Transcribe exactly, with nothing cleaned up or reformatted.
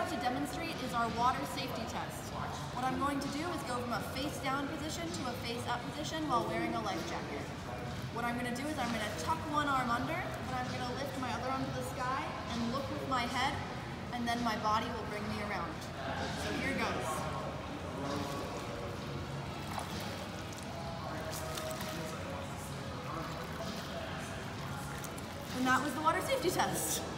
about to demonstrate is our water safety test. What I'm going to do is go from a face down position to a face up position while wearing a life jacket. What I'm going to do is I'm going to tuck one arm under, and I'm going to lift my other arm to the sky and look with my head, and then my body will bring me around. So here goes. And that was the water safety test.